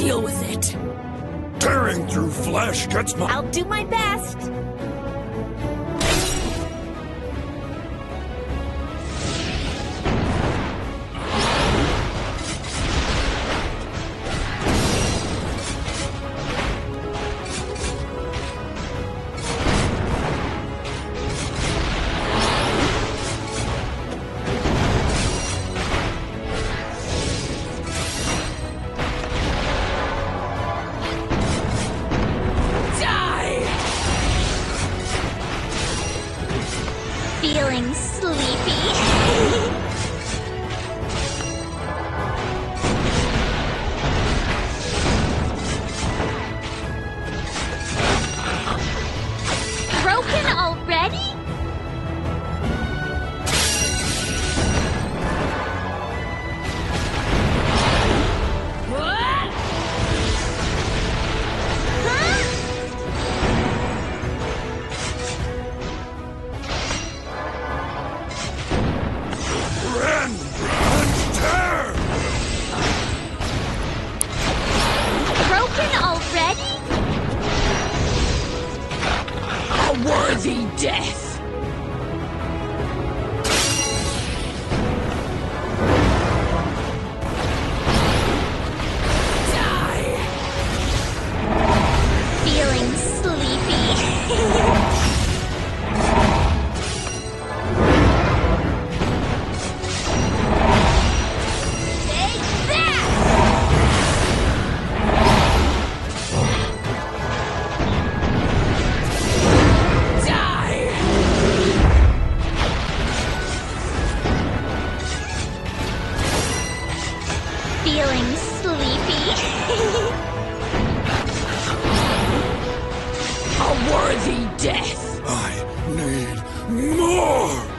deal with it. Tearing through flesh gets my... I'll do my best. Feeling sleepy? Broken already? Worthy death. Die. Feeling sleepy? Feeling sleepy? A worthy death. I need more!